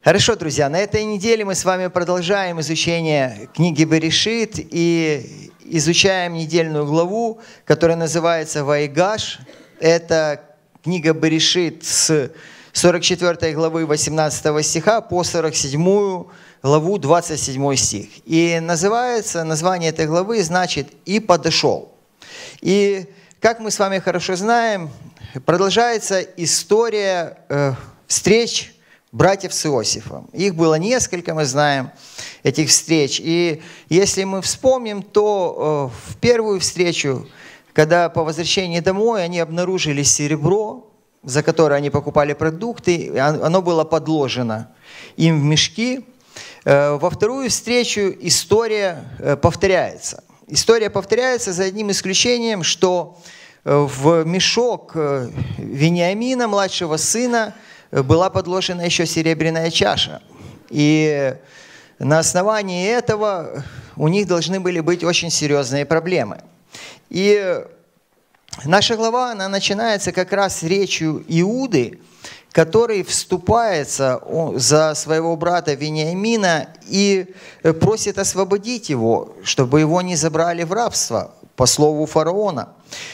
Хорошо, друзья, на этой неделе мы с вами продолжаем изучение книги Берешит и изучаем недельную главу, которая называется Ваигаш. Это книга Берешит с 44 главы 18 стиха по 47 главу 27 стих. И название этой главы значит «И подошел». И, как мы с вами хорошо знаем, продолжается история встреч братьев с Иосифом. Их было несколько, мы знаем, этих встреч. И если мы вспомним, то в первую встречу, когда по возвращении домой они обнаружили серебро, за которое они покупали продукты, оно было подложено им в мешки. Во вторую встречу история повторяется. История повторяется за одним исключением, что в мешок Вениамина, младшего сына, была подложена еще серебряная чаша. И на основании этого у них должны были быть очень серьезные проблемы. И наша глава, она начинается как раз с речью Иуды, который вступается за своего брата Вениамина и просит освободить его, чтобы его не забрали в рабство, по слову фараона.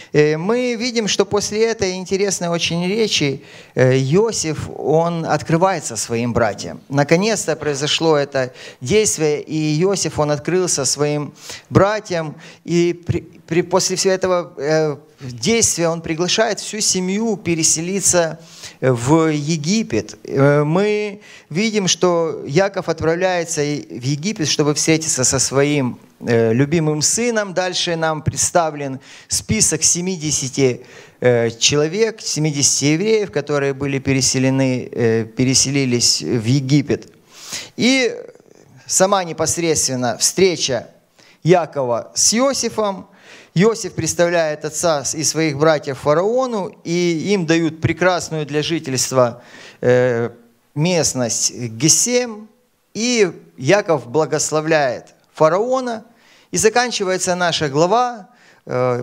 Мы видим, что после этой интересной очень речи Иосиф, он открывается своим братьям. Наконец-то произошло это действие, и Иосиф, он открылся своим братьям, и после всего этого действия он приглашает всю семью переселиться в Египет. Мы видим, что Яков отправляется в Египет, чтобы встретиться со своим любимым сыном. Дальше нам представлен список 70 человек, 70 евреев, которые были переселились в Египет. И сама непосредственно встреча Якова с Иосифом. Иосиф представляет отца и своих братьев фараону, и им дают прекрасную для жительства местность Гесем, и Яков благословляет фараона, и заканчивается наша глава о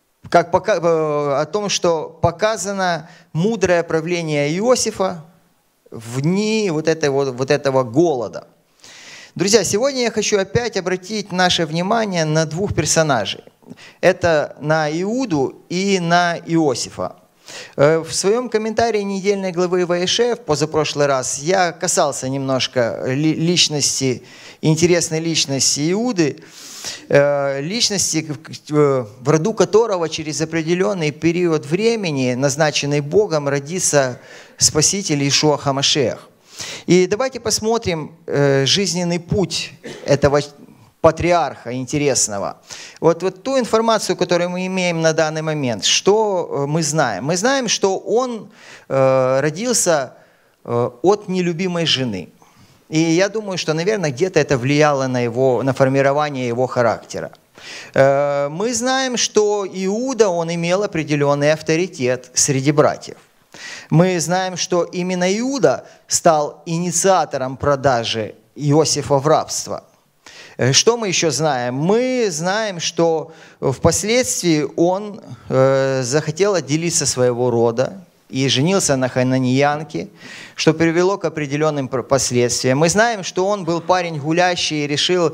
том, что показано мудрое правление Иосифа в дни вот этого голода. Друзья, сегодня я хочу опять обратить наше внимание на двух персонажей. Это на Иуду и на Иосифа. В своем комментарии недельной главы Ваишев позапрошлый раз я касался немножко интересной личности Иуды, личности, в роду которого через определенный период времени, назначенный Богом, родится Спаситель Иешуа ха-Машиах. И давайте посмотрим жизненный путь этого патриарха интересного. Вот ту информацию, которую мы имеем на данный момент, что мы знаем? Мы знаем, что он родился от нелюбимой жены. И я думаю, что, наверное, где-то это влияло на формирование его характера. Мы знаем, что Иуда, он имел определенный авторитет среди братьев. Мы знаем, что именно Иуда стал инициатором продажи Иосифа в рабство. Что мы еще знаем? Мы знаем, что впоследствии он захотел отделиться своего рода и женился на хананиянке, что привело к определенным последствиям. Мы знаем, что он был парень гулящий и решил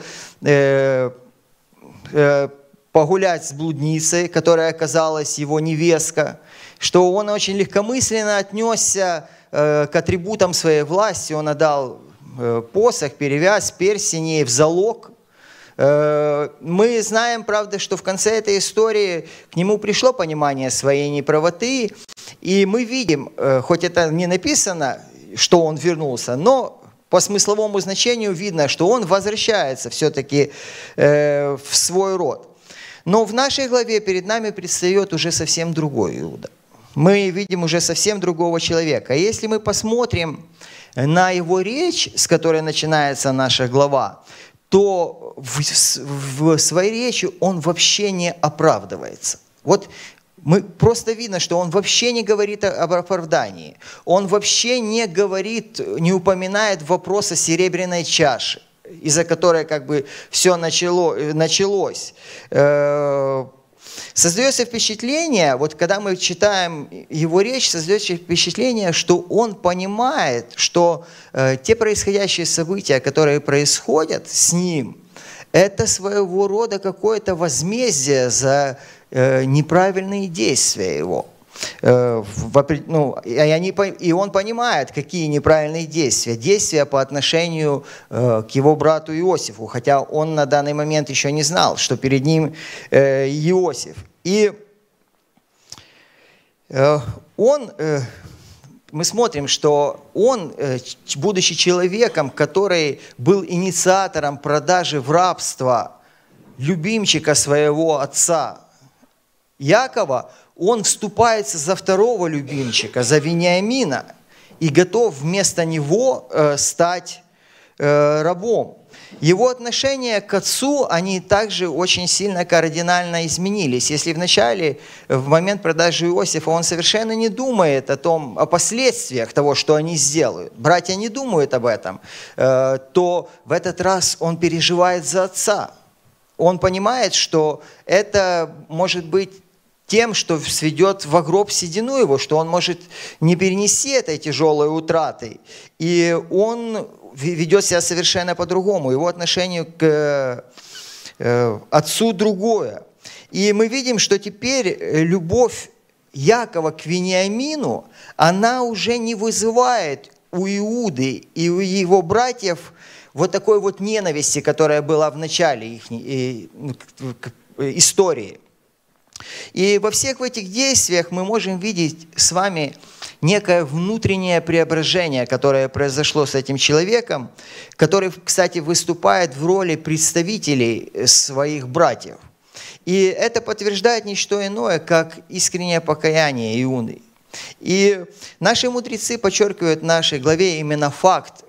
погулять с блудницей, которая оказалась его невестка, что он очень легкомысленно отнесся к атрибутам своей власти. Он отдал посох, перевязь, перстень в залог. Мы знаем, правда, что в конце этой истории к нему пришло понимание своей неправоты, и мы видим, хоть это не написано, что он вернулся, но по смысловому значению видно, что он возвращается все-таки в свой род. Но в нашей главе перед нами предстает уже совсем другой Иуда. Мы видим уже совсем другого человека. Если мы посмотрим на его речь, с которой начинается наша глава, то в своей речи он вообще не оправдывается. Мы просто видно, что он вообще не говорит об оправдании. Он вообще не упоминает вопрос о серебряной чаше, из-за которой все началось. создается впечатление, вот когда мы читаем его речь, создается впечатление, что он понимает, что те происходящие события, которые происходят с ним, это своего рода какое-то возмездие за неправильные действия его. И он понимает, какие неправильные действия. Действия по отношению к его брату Иосифу, хотя он на данный момент еще не знал, что перед ним Иосиф. И мы смотрим, что он, будучи человеком, который был инициатором продажи в рабство любимчика своего отца Якова, он вступается за второго любимчика, за Вениамина, и готов вместо него стать рабом. Его отношения к отцу, они также очень сильно кардинально изменились. Если вначале, в момент продажи Иосифа, он совершенно не думает о последствиях того, что они сделают, братья не думают об этом, то в этот раз он переживает за отца. Он понимает, что это может быть тем, что сведет во гроб седину его, что он может не перенести этой тяжелой утраты. И он ведет себя совершенно по-другому. Его отношение к отцу другое. И мы видим, что теперь любовь Якова к Вениамину, она уже не вызывает у Иуды и у его братьев вот такой вот ненависти, которая была в начале их истории. И во всех этих действиях мы можем видеть с вами некое внутреннее преображение, которое произошло с этим человеком, который, кстати, выступает в роли представителей своих братьев. И это подтверждает не что иное, как искреннее покаяние Иуды. И наши мудрецы подчеркивают в нашей главе именно факт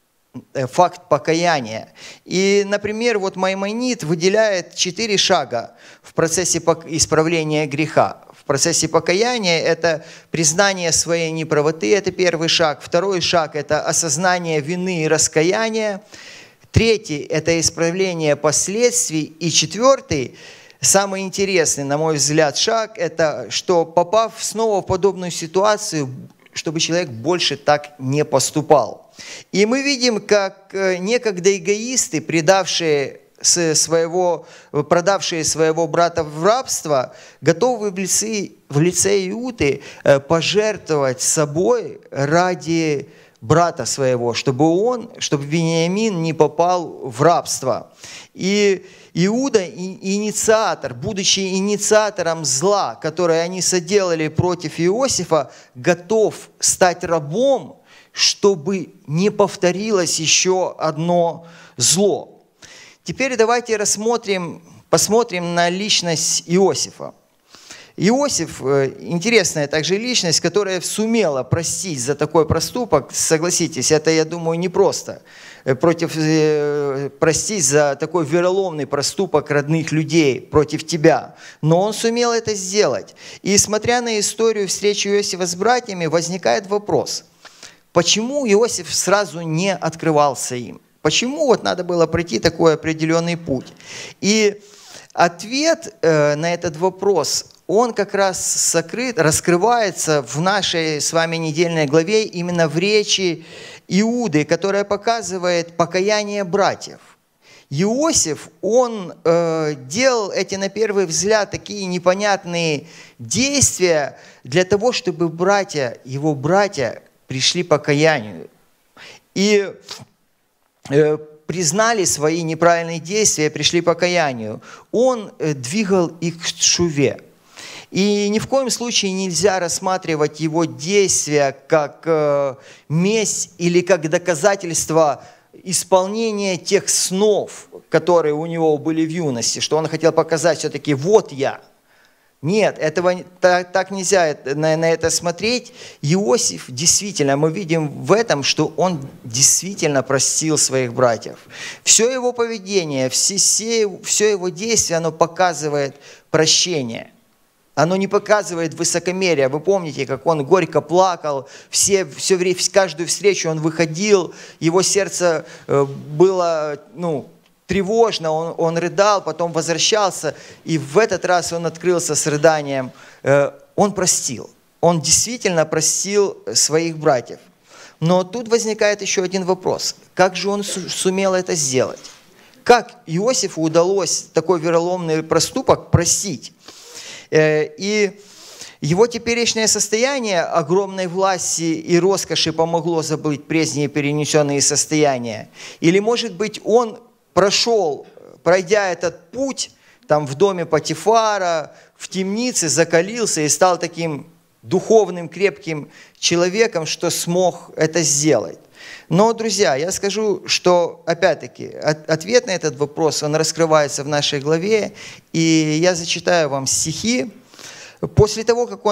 покаяния. И, например, вот Маймонид выделяет 4 шага в процессе исправления греха. В процессе покаяния это признание своей неправоты, это первый шаг. Второй шаг – это осознание вины и раскаяния. Третий – это исправление последствий. И четвертый, самый интересный, на мой взгляд, шаг – это что, попав снова в подобную ситуацию, чтобы человек больше так не поступал. И мы видим, как некогда эгоисты, продавшие своего брата в рабство, готовы в лице Иуды пожертвовать собой ради брата своего, чтобы Вениамин не попал в рабство. И Иуда, инициатор, будучи инициатором зла, которое они соделали против Иосифа, готов стать рабом, чтобы не повторилось еще одно зло. Теперь давайте посмотрим на личность Иосифа. Иосиф – интересная также личность, которая сумела простить за такой проступок. Согласитесь, это, я думаю, непросто. Простить за такой вероломный проступок родных людей против тебя. Но он сумел это сделать. И смотря на историю встречи Иосифа с братьями, возникает вопрос – почему Иосиф сразу не открывался им? Почему вот надо было пройти такой определенный путь? И ответ на этот вопрос, он как раз раскрывается в нашей с вами недельной главе именно в речи Иуды, которая показывает покаяние братьев. Иосиф, он делал эти, на первый взгляд, такие непонятные действия для того, чтобы его братья, пришли к покаянию и признали свои неправильные действия, пришли к покаянию. Он двигал их к тшуве. И ни в коем случае нельзя рассматривать его действия как месть или как доказательство исполнения тех снов, которые у него были в юности, что он хотел показать все-таки «вот я». Нет, так нельзя на это смотреть. Иосиф действительно, мы видим в этом, что он действительно простил своих братьев. Все его поведение, все его действия, оно показывает прощение. Оно не показывает высокомерие. Вы помните, как он горько плакал, каждую встречу он выходил, его сердце было, тревожно, он рыдал, потом возвращался, и в этот раз он открылся с рыданием. Он простил. Он действительно простил своих братьев. Но тут возникает еще один вопрос. Как же он сумел это сделать? Как Иосифу удалось такой вероломный проступок простить? И его теперешнее состояние огромной власти и роскоши помогло забыть прежние перенесенные состояния? Или, может быть, он прошел, пройдя этот путь, там в доме Потифара, в темнице, закалился и стал таким духовным, крепким человеком, что смог это сделать? Но, друзья, я скажу, что, опять-таки, ответ на этот вопрос, он раскрывается в нашей главе, и я зачитаю вам стихи. После того, как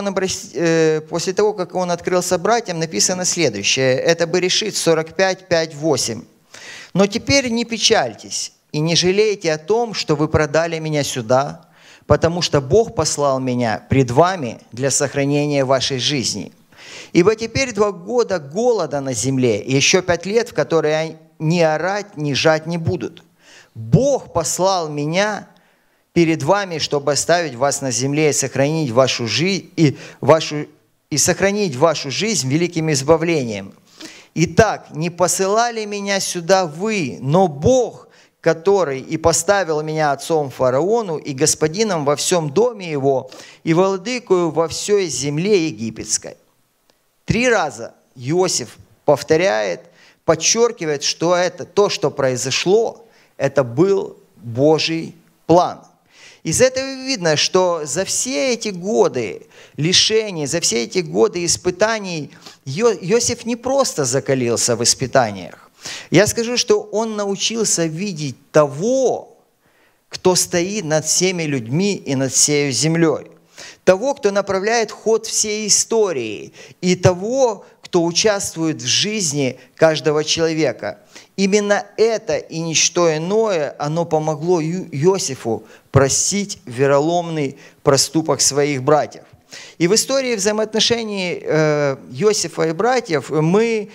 он открылся братьям, написано следующее. Это Берешит 45, 5, 8. «Но теперь не печальтесь и не жалейте о том, что вы продали меня сюда, потому что Бог послал меня пред вами для сохранения вашей жизни. Ибо теперь 2 года голода на земле, и еще 5 лет, в которые ни орать, ни жать не будут. Бог послал меня перед вами, чтобы оставить вас на земле и сохранить вашу жизнь, сохранить вашу жизнь великим избавлением. Итак, не посылали меня сюда вы, но Бог, который и поставил меня отцом фараону и господином во всем доме его и владыкою во всей земле египетской». 3 раза Иосиф повторяет, подчеркивает, что это то, что произошло, это был Божий план. Из этого видно, что за все эти годы лишений, за все эти годы испытаний Иосиф не просто закалился в испытаниях. Я скажу, что он научился видеть того, кто стоит над всеми людьми и над всей землей. Того, кто направляет ход всей истории, и того, кто участвует в жизни каждого человека. Именно это и ничто иное, оно помогло Иосифу простить вероломный проступок своих братьев. И в истории взаимоотношений Иосифа и братьев мы,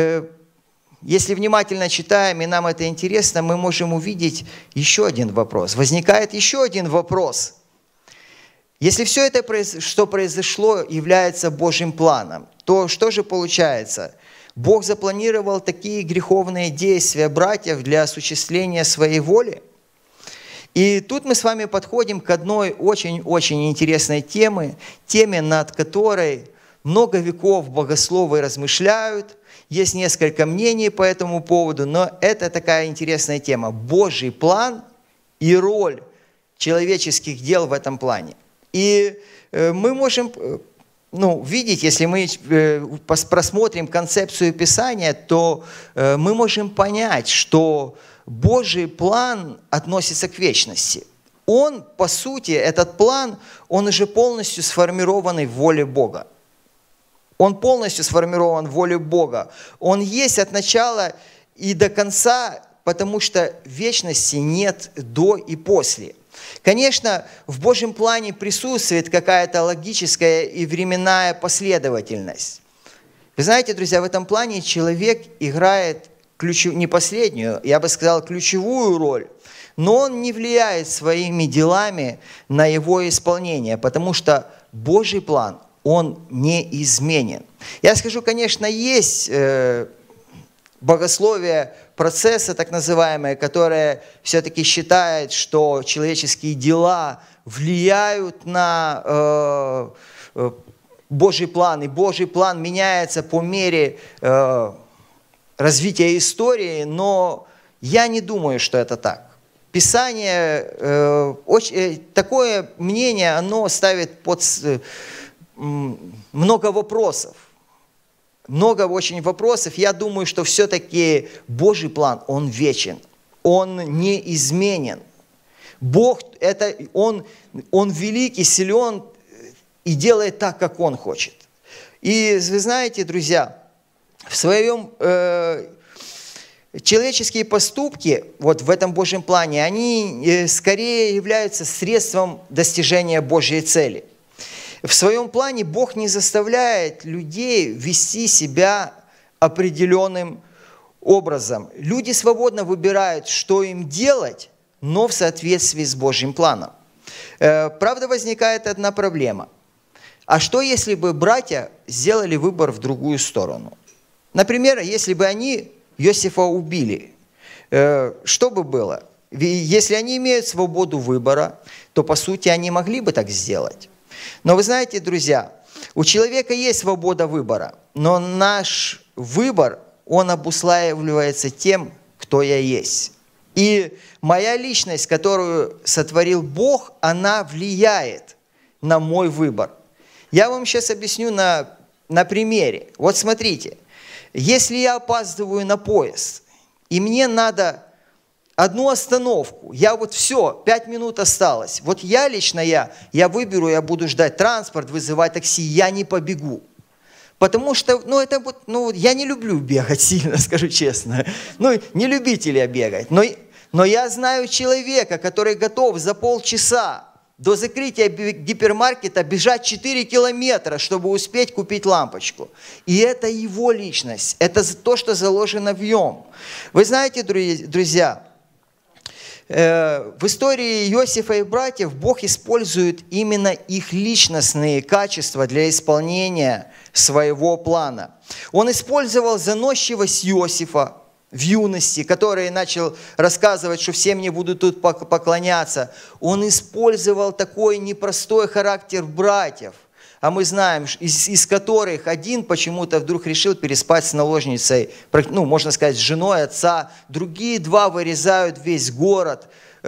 если внимательно читаем, и нам это интересно, мы можем увидеть еще один вопрос. Возникает еще один вопрос. Если все это, что произошло, является Божьим планом, то что же получается? Бог запланировал такие греховные действия братьев для осуществления своей воли? И тут мы с вами подходим к одной очень-очень интересной теме, над которой много веков богословы размышляют. Есть несколько мнений по этому поводу, но это такая интересная тема. Божий план и роль человеческих дел в этом плане. И мы можем видеть, если мы просмотрим концепцию Писания, то мы можем понять, что Божий план относится к вечности. Он, по сути, этот план, он уже полностью сформированный в воле Бога. Он полностью сформирован в воле Бога. Он есть от начала и до конца, потому что вечности нет до и после. Конечно, в Божьем плане присутствует какая-то логическая и временная последовательность. Вы знаете, друзья, в этом плане человек играет не последнюю, я бы сказал, ключевую роль, но он не влияет своими делами на его исполнение, потому что Божий план, он неизменен. Я скажу, конечно, есть богословие процесса, так называемое, которое все-таки считает, что человеческие дела влияют на Божий план, и Божий план меняется по мере развития истории, но я не думаю, что это так. Писание, такое мнение, оно ставит под много вопросов. Много очень вопросов. Я думаю, что все-таки Божий план, он вечен, он неизменен. Бог, он великий, силен и делает так, как Он хочет. И вы знаете, друзья, в своем человеческие поступки вот в этом Божьем плане, они скорее являются средством достижения Божьей цели. В своем плане Бог не заставляет людей вести себя определенным образом. Люди свободно выбирают, что им делать, но в соответствии с Божьим планом. Правда, возникает одна проблема. А что, если бы братья сделали выбор в другую сторону? Например, если бы они Иосифа убили, что бы было? Если они имеют свободу выбора, то, по сути, они могли бы так сделать. Но вы знаете, друзья, у человека есть свобода выбора, но наш выбор, он обуславливается тем, кто я есть. И моя личность, которую сотворил Бог, она влияет на мой выбор. Я вам сейчас объясню на примере. Вот смотрите, если я опаздываю на поезд, и мне надо одну остановку, я вот все, 5 минут осталось. Вот я выберу, я буду ждать транспорт, вызывать такси, я не побегу. Потому что, я не люблю бегать сильно, скажу честно. Не любитель я бегать. Но я знаю человека, который готов за полчаса до закрытия гипермаркета бежать 4 километра, чтобы успеть купить лампочку. И это его личность, это то, что заложено в нем. Вы знаете, друзья, в истории Иосифа и братьев Бог использует именно их личностные качества для исполнения своего плана. Он использовал заносчивость Иосифа в юности, который начал рассказывать, что все мне будут тут поклоняться. Он использовал такой непростой характер братьев. А мы знаем, из которых один почему-то вдруг решил переспать с наложницей, можно сказать, с женой отца. Другие 2 вырезают весь город.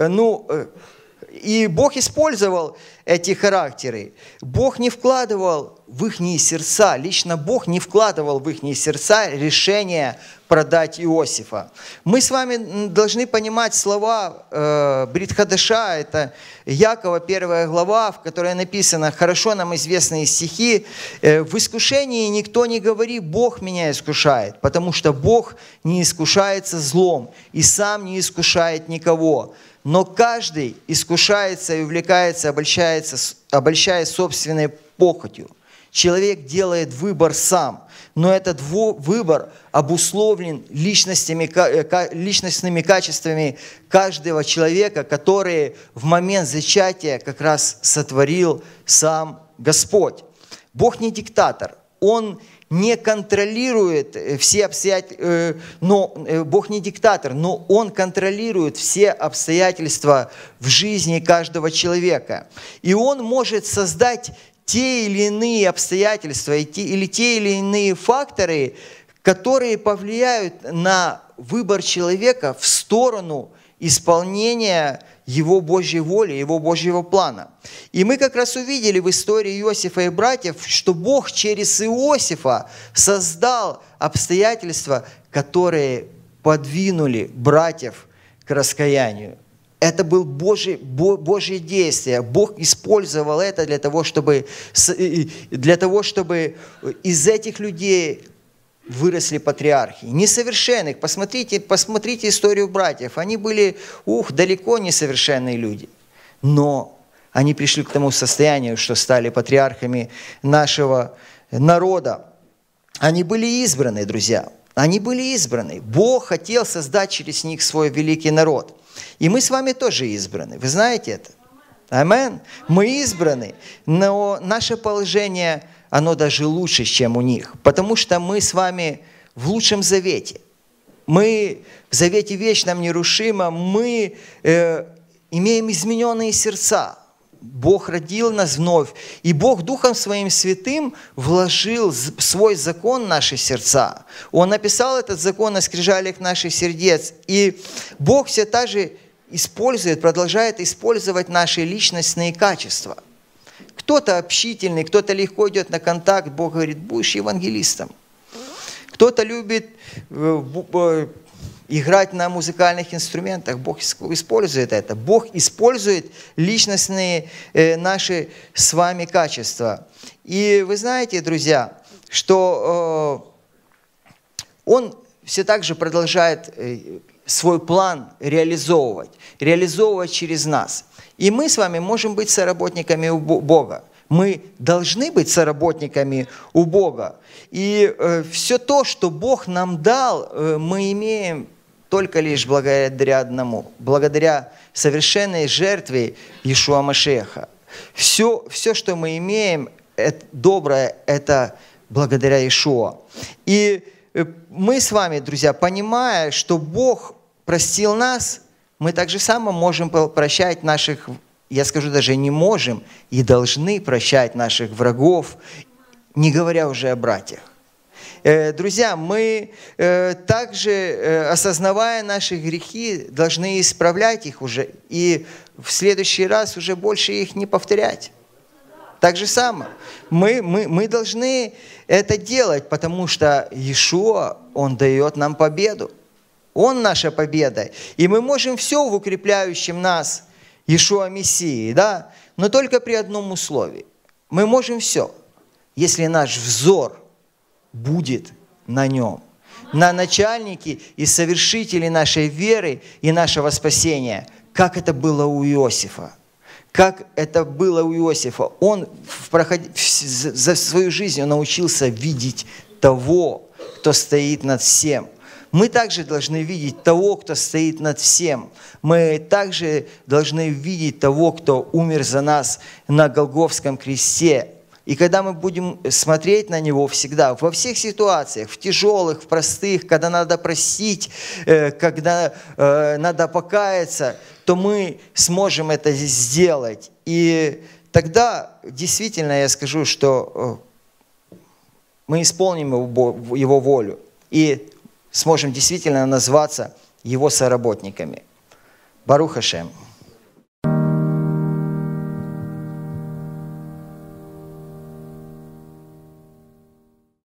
И Бог использовал эти характеры. Бог не вкладывал в их сердца, лично Бог не вкладывал в их сердца решение продать Иосифа. Мы с вами должны понимать слова Брит Хадаша, это Якова 1 глава, в которой написано, хорошо нам известные стихи, «В искушении никто не говорит, Бог меня искушает, потому что Бог не искушается злом и сам не искушает никого». Но каждый искушается и увлекается, обольщаясь собственной похотью. Человек делает выбор сам, но этот выбор обусловлен личностными качествами каждого человека, которые в момент зачатия как раз сотворил сам Господь. Бог не диктатор, Он не контролирует все обстоятельства, Бог не диктатор, но Он контролирует все обстоятельства в жизни каждого человека. И Он может создать те или иные обстоятельства или те или иные факторы, которые повлияют на выбор человека в сторону исполнения Его Божьей воли, Его Божьего плана. И мы как раз увидели в истории Иосифа и братьев, что Бог через Иосифа создал обстоятельства, которые подвинули братьев к раскаянию. Это было Божье действие. Бог использовал это для того, чтобы из этих людей выросли патриархи. Несовершенных. Посмотрите историю братьев. Они были, далеко несовершенные люди. Но они пришли к тому состоянию, что стали патриархами нашего народа. Они были избраны, друзья. Они были избраны. Бог хотел создать через них свой великий народ. И мы с вами тоже избраны. Вы знаете это? Амин. Мы избраны. Но наше положение, оно даже лучше, чем у них. Потому что мы с вами в лучшем завете. Мы в завете вечном, нерушимом. Мы имеем измененные сердца. Бог родил нас вновь. И Бог Духом Своим Святым вложил свой закон в наши сердца. Он написал этот закон на скрижалях наших сердец. И Бог все так же продолжает использовать наши личностные качества. Кто-то общительный, кто-то легко идет на контакт. Бог говорит, будешь евангелистом. Кто-то любит играть на музыкальных инструментах. Бог использует это. Бог использует личностные наши с вами качества. И вы знаете, друзья, что Он все так же продолжает свой план реализовывать через нас. И мы с вами можем быть соработниками у Бога. Мы должны быть соработниками у Бога. И все то, что Бог нам дал, мы имеем только лишь благодаря одному, благодаря совершенной жертве Иешуа Машиаха. Все, что мы имеем, это доброе, это благодаря Иешуа. И мы с вами, друзья, понимая, что Бог простил нас, мы так же само можем прощать наших, я скажу даже не можем, и должны прощать наших врагов, не говоря уже о братьях. Друзья, мы также, осознавая наши грехи, должны исправлять их уже, и в следующий раз уже больше их не повторять. Так же само. Мы должны это делать, потому что Иешуа, Он дает нам победу. Он наша победа. И мы можем все в укрепляющем нас Иешуа Мессии, да? Но только при одном условии. Мы можем все, если наш взор будет на Нем. На начальнике и совершителе нашей веры и нашего спасения, как это было у Иосифа. Как это было у Иосифа. Он за свою жизнь он научился видеть того, кто стоит над всем. Мы также должны видеть того, кто стоит над всем. Мы также должны видеть того, кто умер за нас на Голгофском кресте. И когда мы будем смотреть на Него всегда, во всех ситуациях, в тяжелых, в простых, когда надо простить, когда надо покаяться, то мы сможем это сделать. И тогда действительно я скажу, что мы исполним Его волю и сможем действительно назваться Его соработниками. Барух Ашем.